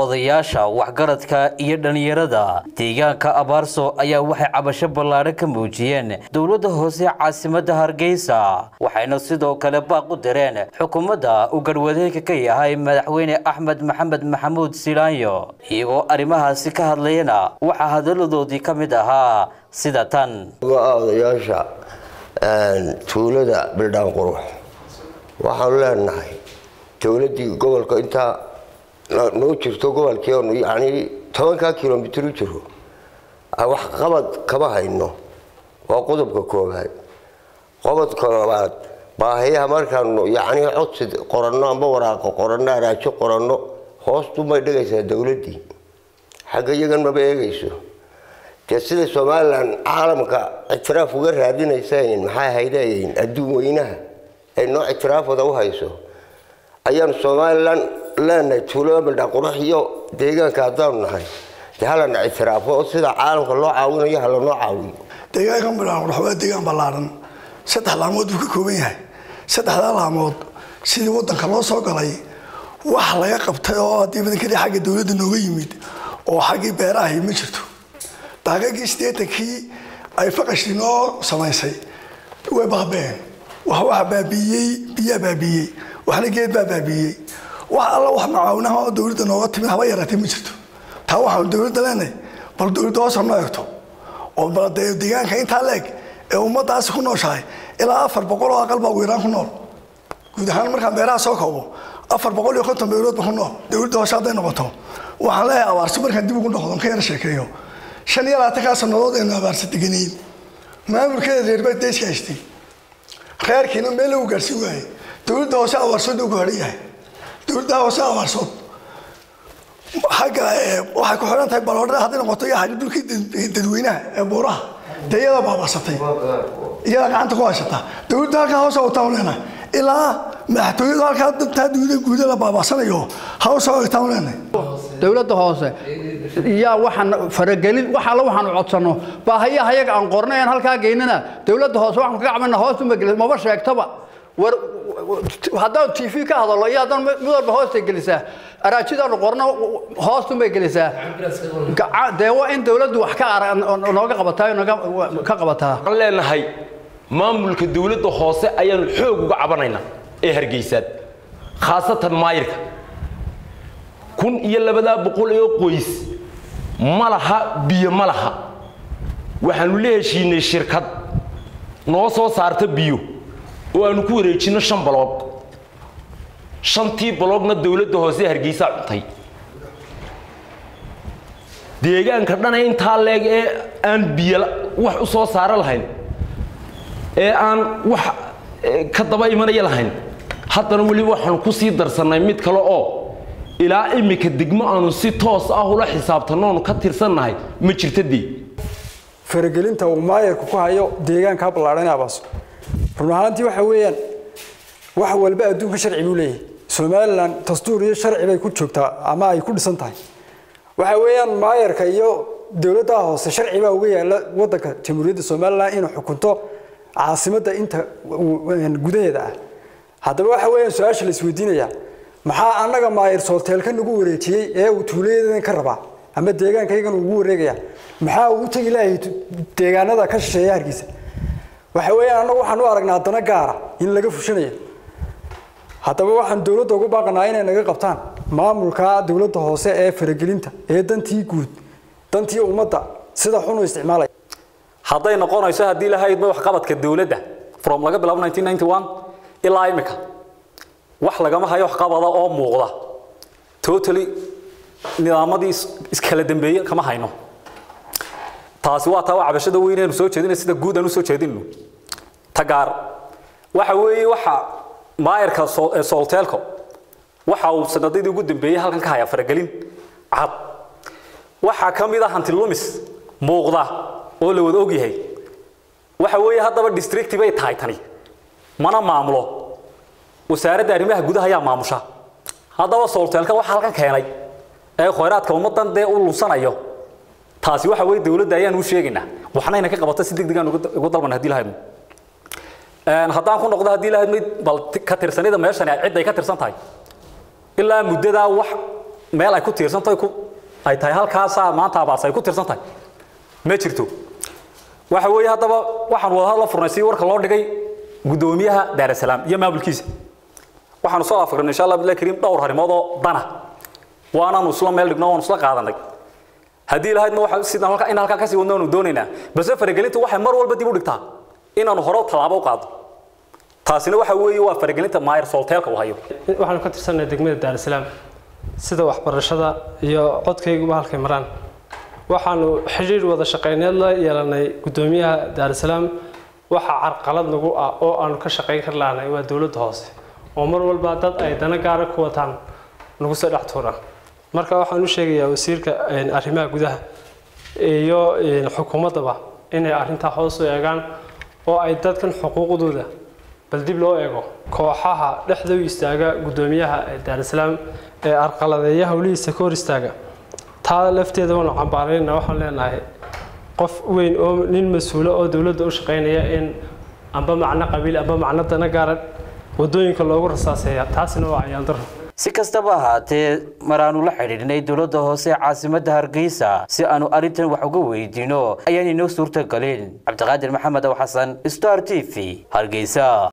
odayaasha waxgaradka iyo dhalinyarada deegaanka Abaarso ayaa waxay cabasho ballaaran ka muujiyeen dawladda hoose caasimadda Hargeysa waxayna sidoo kale baaq u direen xukuumadda uu garwadeega ka yahay madaxweyne Axmed Maxamed Maxamuud Silaanyo iyagoo arrimahaasi ka hadlayna waxa hadaladoodii ka mid ahaa sida tan odayaasha tuulada Bildaan Qurux waxaan leenahay dawladii gobolka inta noo jirto gobolkii oo yaani 10 kiiloomitir u jiro wax qabad kama hayno waa qodobka koobaad qodobka labaad baahiyaha markaan yaani codsi qoranno ama waraaqo qoranno raajo qoranno hoostu ma dhigaysaa dawladii xagga iyagan ma beegayso sida Soomaaliland caalamka itiraaf uga raadinaysay maxay haydeen adduun weynaha ay noo itiraafada u hayso ayaan Soomaaliland lana tuulo Bildaan Qurux iyo deegaanka hadaan nahay halana itiraafo sida caalamka loo caawinayo hal loo caawiyo deegaanka Bildaan Qurux waa deegaan ballaaran saddex laamood uu ka kooban yahay saddexda laamood sidii wadanka loo soo galay wax laga qabtay oo dibadda xagga dawladda nooga yimid oo xagga beeraha ma jirto daaqadii steedkii ay faqashino samaysay way baabeen waxa baabiyay biya baabiyay waxna geed baabiyay wax alla wax macaawinaha oo dawladda nooga timid haba yaratay ma jirto taa waxa dawladda leenahay bal dawladda hoos ma eegto oo bal deegaanka inta leeg ee ummadaas ku nooshahay ilaa 400 oo aqal baa weeraan ku nool guud ahaan marka beeraha soo koobo 450 beerood ku nool dawladda hoos haday noqoto waxa la abaarso markaan dib ugu noqdo ka yar sheekeeyo 25 sanadood ee abaarsa deganeen maamulkeeda reerba deeska haystay reerkiina meel uu gaarsi waayay dawladda hoos abaarso ugu horiyay dawladda hoos abaarso حاجة واحد كحولان تاي بالورد هذين قطية حاجة دول كده تدوينها بورها تيجي بابا سطي يلا عندك واسطة دول ده كهوس أو تاولنا إلا ما تقول ده كهاد تدوين جودة لبابا سنيو هوس أو تاولنا دولة هوس يا وحن فرجلين وحلا وحن عطسنه فهي هيك عن قرنا ين هالك جيننا دولة هوس وحن كعملنا هوس ما بس يكتبه وهذا تيفي كهذا الله يا هذا مدر بهوس تجلسه أراجيدا نقرنا هوس تم يجلسه دوا إن دولة وحكا نوجا قبتها نوجا كقبتها قلنا هاي ما ملك الدولة هوس أيان حقوق عبرنا هرجيسات خاصة مايرك كون يلا بدأ بقول كويس مالها بيا مالها وحنوليه شيء الشركة نوصل صارت بيو وأنا كوري شنو شن بلوك شنتي بلوكنا الدولة هوسي هرجيسة عطي ديجان كردنا إن تالله أن بيلا وح أصلا صار لهين أن وح كتبا إيمان يلهين حتى نقولي وح نقصي درسنا ميت كلا إلى إمك الدجمة أنو ستوس أهولا حساب تنون كتير سنة هاي مشرتدي فرجلين تو ما يكوكو هايو ديجان كابل علينا بس runtii waxa weeyaan wax walba adduunka sharci uu leeyahay Soomaaliland dastuuriyo sharci bay ku joogtaa ama ay ku dhisan tahay waxa weeyaan maayarka iyo dawladda hoose sharci baa uga yaala wadanka Jamhuuriyadda Soomaaliland inuu xukunto caasimadda inta gudaheeda ah hadaba waxa weeyaan su'aasha la isweydiinaya maxaa anaga maayar Soolteelka nagu wareejiyay ee uu tuuleedan ka rabaa ama deegaankaygan ugu wareegaya maxaa uu tagi lahayd deegaanada ka shisheeya Hargeysa waxa weeyaan anagu waxaan u aragnaa dana gaar ah in laga fushanayo hadaba waxaan dawladda ugu baaqnaa inay naga qabtaan maamulka dawladda hoose ee faragelinta ee dantii guud dantii ummadda sida xun u isticmaalay haday noqonayso hadii la hayd wax qabadka dawladda from laga bilaabo 1991 ilaa imika wax laga ma hayo wax qabada oo muuqda totally nidaamadiis iskala dambeeyay kama hayno taasi waa taa cabashada weyn ee soo jeedinay sida guud aan u soo jeedinno tagaar waxa weeye waxa maayarka Soolteelka waxa uu sanadadii ugu dambeeyay halkan ka haya faragelin cad waxa kamid ah hanti lumis muuqda oo la wada og yahay waxa weeye hadaba district bay tahay tani mana maamulo wasaaradda arrimaha gudaha ayaa maamusha hadaba Soolteelka waxa halkan keenay ee khayraadka ummadan ee u lunsanayo taasi waxa weey dawladda ayaan u sheegaynaa waxna inay ka qabato si degdeg ah ugu dalban hadii la haymo haddaan ku noqdo hadii la haymo bal ka tirsanida meeshan ay cid ay ka tirsan tahay ilaa muddada wax meel ay ku tiirsantahay ay tahay halkaas maanta abaas ay ku tiirsantahay ma jirto waxa weeye hadaba waxaan wada hadal furnay si warka loo dhigay gudoomiyaha Dar es Salaam iyo maamulkiisa waxaan soo afgarnay insha Allah billahi kariim dhowr harimood oo dana waana muslim meel dhigno oo isla qaadanay hadii lahayd ma waxa sidaan halka in halka ka sii wadno doonayna bas faragelintu waxay mar walba dib u dhigtaa inaan hore talaabo qaado taasina waxa weeye waa faragelinta maayir solteelka u hayo waxaan ka tirsanay degmada Dar es Salaam sida waxbarashada iyo codkaygu halkay maraan waxaanu xiriir wada shaqeyneed la yeelanay gudoomiyaha Dar es Salaam waxa carqalad nagu ah oo aanu ka shaqeyn karlaanay waa dawladda hoose oo mar walba dad ay dana gaar ah ku wataan nagu soo dhaxtoona marka waxaan u sheegayaa wasiirka arrimaha gudaha iyo xukuumadda inay arrinta hoos u eegaan oo ay dadkan xuquuqdooda bal dib loo eego kooxaha dhexda u istaaga gudoomiyaha Dar es Salaam ee arqaladeeyaha hawlihiisa ka hor istaaga taa lafteeda waan cambaarayna waxaan leenahay qof weyn oo nin mas'uul oo dawladda u shaqeynaya in amba macna qabiil amba macna dana gaar wadooyinka loogu rasaaseeyo taasina waa ayaan daro si kastaba ahaatee maraanu la xidhiidhnay dawladda hoose caasimadda Hargeysa si aanu arrintan wax uga weydiino ayaan inoo suurtagelin Cabdiqaadir Maxamed oo Xasan Star TV Hargeysa